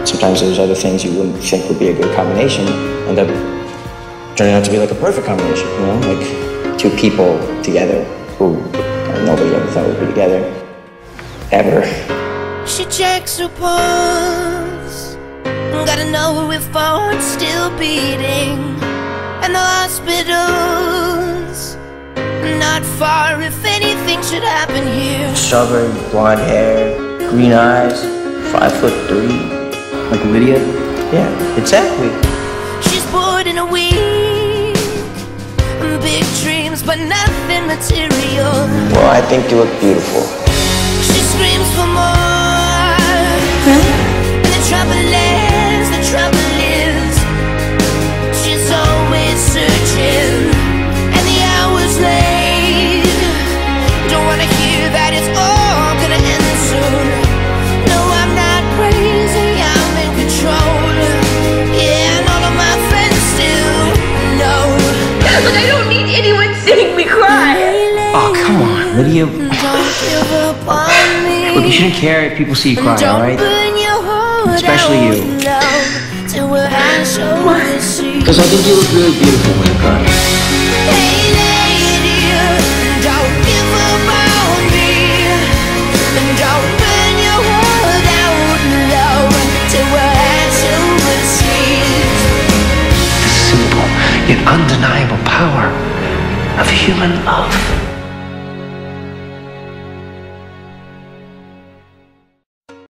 sometimes there's other things you wouldn't think would be a good combination end up turning out to be like a perfect combination, you know? Like two people together who nobody ever thought would be together, ever. She checks her pulse, gotta know if heart's still beating. And the hospital's not far if anything should happen here. Strawberry blonde hair, green eyes, 5'3". Like Lydia? Yeah, exactly. She's bored in a week, big dreams but nothing material. Well, I think you look beautiful. She screams for more. And the trouble is, she's always searching, and the hour's late. Don't wanna hear that it's all gonna end soon. No, I'm not crazy, I'm in control. Yeah, and all of my friends still know. But I don't need anyone seeing me cry. Oh, come on, Lydia. Don't give up on me. Look, you shouldn't care if people see you cry, alright? Especially you. Because I think you look really beautiful when you cry. Hey lady, don't give up on me. Don't burn your heart out low till we're at silver seas. The simple yet undeniable power of human love.